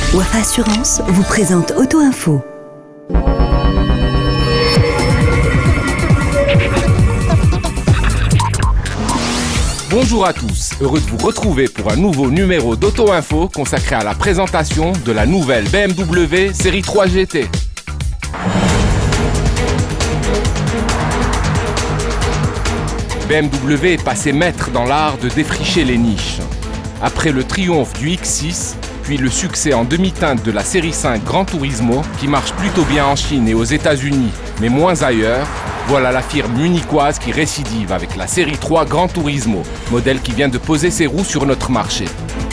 Wafa Assurance vous présente Auto Info. Bonjour à tous, heureux de vous retrouver pour un nouveau numéro d'Auto Info consacré à la présentation de la nouvelle BMW Série 3 GT. BMW est passé maître dans l'art de défricher les niches. Après le triomphe du X6, puis le succès en demi-teinte de la série 5 Gran Turismo, qui marche plutôt bien en Chine et aux États-Unis, mais moins ailleurs, voilà la firme munichoise qui récidive avec la série 3 Gran Turismo, modèle qui vient de poser ses roues sur notre marché.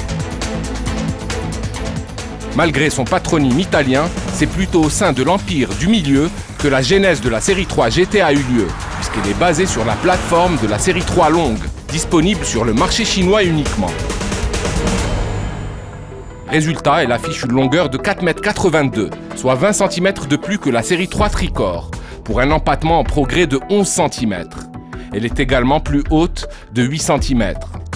Malgré son patronyme italien, c'est plutôt au sein de l'empire du milieu que la genèse de la série 3 GT a eu lieu, puisqu'elle est basée sur la plateforme de la série 3 longue, disponible sur le marché chinois uniquement. Résultat, elle affiche une longueur de 4,82 m, soit 20 cm de plus que la série 3 tricorps, pour un empattement en progrès de 11 cm. Elle est également plus haute de 8 cm.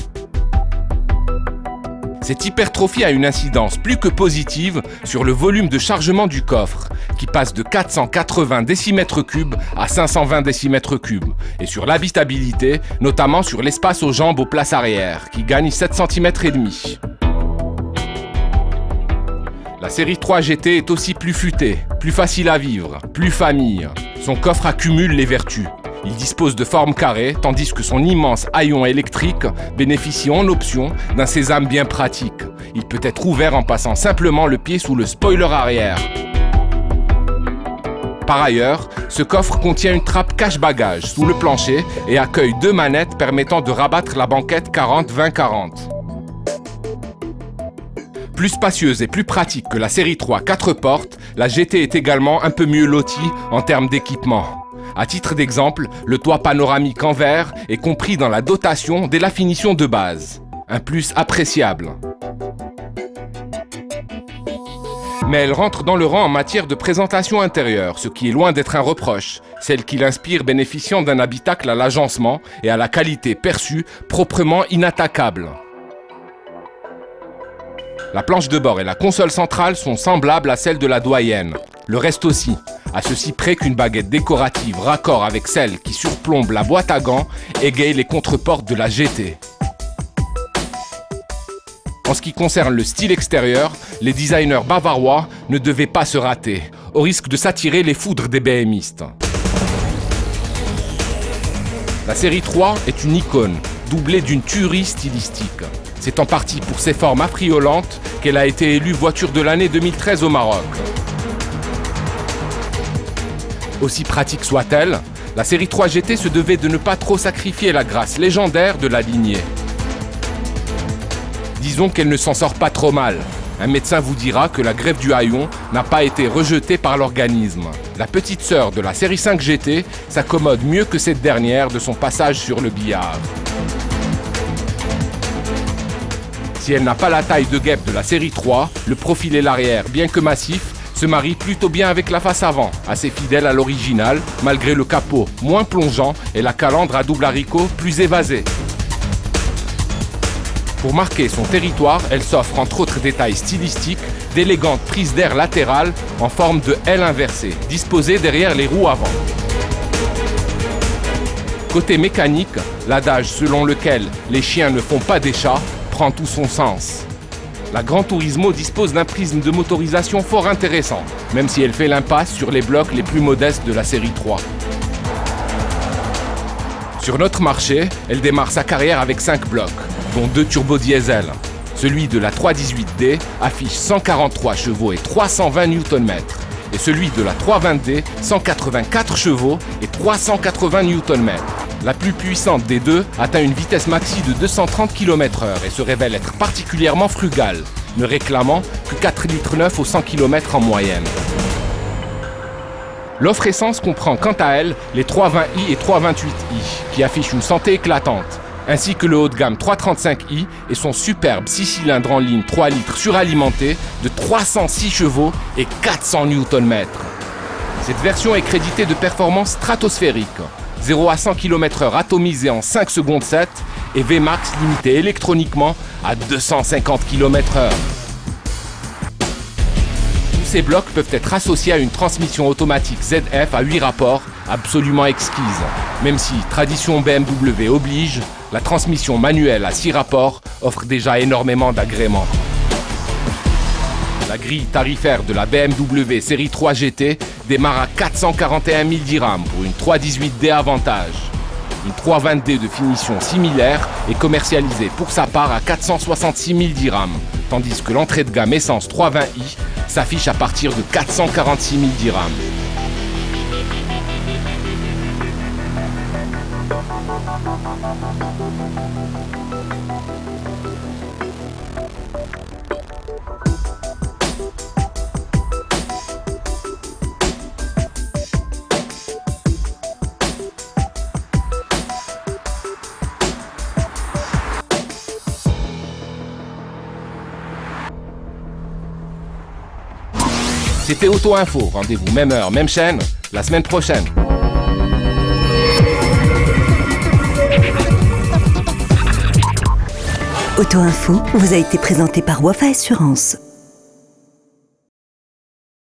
Cette hypertrophie a une incidence plus que positive sur le volume de chargement du coffre, qui passe de 480 décimètres-cubes à 520 décimètres-cubes, et sur l'habitabilité, notamment sur l'espace aux jambes aux places arrière, qui gagne 7 cm et demi. La série 3 GT est aussi plus futée, plus facile à vivre, plus famille. Son coffre accumule les vertus. Il dispose de forme carrée, tandis que son immense haillon électrique bénéficie en option d'un sésame bien pratique. Il peut être ouvert en passant simplement le pied sous le spoiler arrière. Par ailleurs, ce coffre contient une trappe cache-bagages sous le plancher et accueille deux manettes permettant de rabattre la banquette 40-20-40. Plus spacieuse et plus pratique que la série 3 4 portes, la GT est également un peu mieux lotie en termes d'équipement. À titre d'exemple, le toit panoramique en verre est compris dans la dotation dès la finition de base. Un plus appréciable. Mais elle rentre dans le rang en matière de présentation intérieure, ce qui est loin d'être un reproche, celle qui l'inspire bénéficiant d'un habitacle à l'agencement et à la qualité perçue proprement inattaquable. La planche de bord et la console centrale sont semblables à celles de la doyenne. Le reste aussi, à ceci près qu'une baguette décorative raccord avec celle qui surplombe la boîte à gants égaye les contreportes de la GT. En ce qui concerne le style extérieur, les designers bavarois ne devaient pas se rater, au risque de s'attirer les foudres des BMistes. La série 3 est une icône, doublée d'une tuerie stylistique. C'est en partie pour ses formes affriolantes qu'elle a été élue voiture de l'année 2013 au Maroc. Aussi pratique soit-elle, la série 3 GT se devait de ne pas trop sacrifier la grâce légendaire de la lignée. Disons qu'elle ne s'en sort pas trop mal. Un médecin vous dira que la greffe du haillon n'a pas été rejetée par l'organisme. La petite sœur de la série 5 GT s'accommode mieux que cette dernière de son passage sur le billard. Si elle n'a pas la taille de guêpe de la série 3, le profil et l'arrière, bien que massif, se marient plutôt bien avec la face avant, assez fidèle à l'original, malgré le capot moins plongeant et la calandre à double haricot plus évasée. Pour marquer son territoire, elle s'offre entre autres détails stylistiques d'élégantes prises d'air latérales en forme de L inversée, disposées derrière les roues avant. Côté mécanique, l'adage selon lequel les chiens ne font pas des chats prend tout son sens. La Gran Turismo dispose d'un prisme de motorisation fort intéressant, même si elle fait l'impasse sur les blocs les plus modestes de la série 3. Sur notre marché, elle démarre sa carrière avec 5 blocs, dont 2 turbodiesel. Celui de la 318D affiche 143 chevaux et 320 Nm, et celui de la 320D 184 chevaux et 380 Nm. La plus puissante des deux atteint une vitesse maxi de 230 km/h et se révèle être particulièrement frugale, ne réclamant que 4,9 litres au 100 km en moyenne. L'offre essence comprend quant à elle les 320i et 328i, qui affichent une santé éclatante, ainsi que le haut de gamme 335i et son superbe 6 cylindres en ligne 3 litres suralimenté de 306 chevaux et 400 Nm. Cette version est créditée de performances stratosphériques. 0 à 100 km/h atomisé en 5 secondes 7 et Vmax limité électroniquement à 250 km/h. ces blocs peuvent être associés à une transmission automatique ZF à 8 rapports, absolument exquise. Même si tradition BMW oblige, la transmission manuelle à 6 rapports offre déjà énormément d'agréments. La grille tarifaire de la BMW série 3 GT démarre à 441 000 dirhams pour une 318D Avantage. Une 320D de finition similaire est commercialisée pour sa part à 466 000 dirhams, tandis que l'entrée de gamme essence 320i s'affiche à partir de 446 000 dirhams. C'était Auto Info. Rendez-vous même heure, même chaîne, la semaine prochaine. Auto Info vous a été présenté par Wafa Assurance.